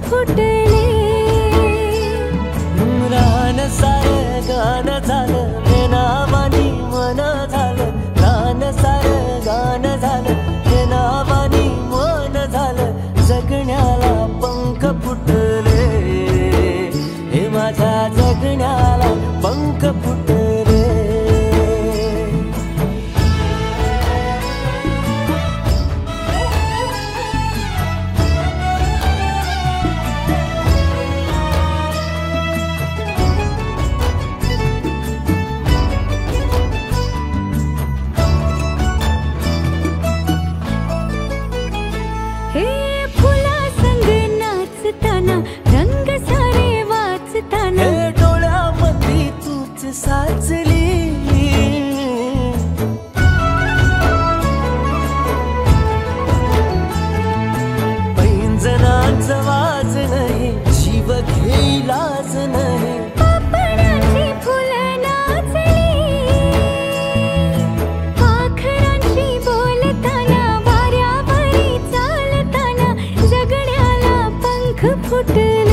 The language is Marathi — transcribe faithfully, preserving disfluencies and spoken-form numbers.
फुटले. रान सार गान झालं हे नावानी मन झालं. रान सार गान झालं हे नावानी मन झालं. जगण्याला पंख फुटले, हे माझ्या जगण्याला पंख फुटले. हे फुला संग नाचताना रंग सारे वाचताना. हे डोळ्यामध्ये तूच साचली. पैंजणाचं वाज नाही, जीव घेईलाच नाही. पापणाची फुलं नाचली, पाखरांशी बोलताना वाऱ्यावरी चालताना. जगण्याला पंख फुटले.